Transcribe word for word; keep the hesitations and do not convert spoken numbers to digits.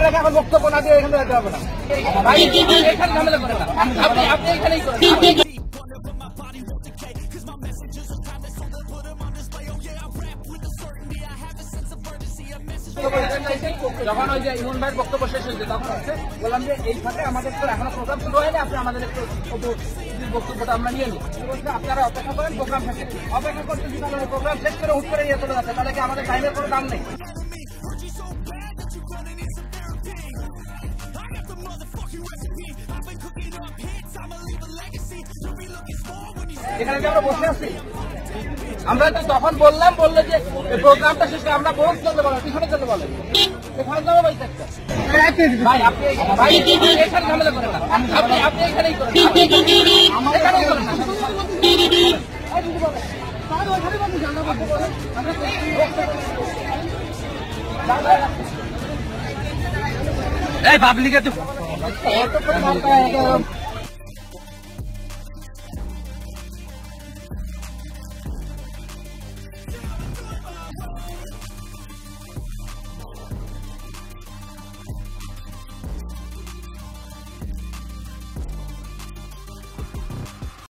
রেখে এখন বক্তব্য না দিয়ে এখানে যেতে হবে না। ভাই এখানে ঝামেলা করেন না, আপনি আপনি এখানেই করেন। যখন ওই যে ইমন ভাইয়ের বক্তব্য শেষ হয়েছে তখন হচ্ছে বললাম যে এই ফাঁকে আমাদের তো এখনো প্রোগ্রাম শুরু হয়নি, আপনি আমাদের একটু বক্তব্যটা আমরা নিয়ে নিই। আপনারা অপেক্ষা করেন প্রোগ্রাম শেষে, অপেক্ষা করতে যদি প্রোগ্রাম শেষ করে হুট করে ইয়ে চলে যাচ্ছে তাহলে কি আমাদের টাইমের কোনো দাম নেই? এখানে যে আমরা বসে আছি আমরা তো তখন বললাম, বললে যে প্রোগ্রামটা শেষে আমরা বস চলতে বলেন, পিছনে চলতে বলেন, এখানে যাবো ভাই একটা ভাই আপনি ভাই এখানে ঝামেলা করেন না, আপনি আপনি এখানেই করেন, এখানেই করেন না। এই পাবলিকে তো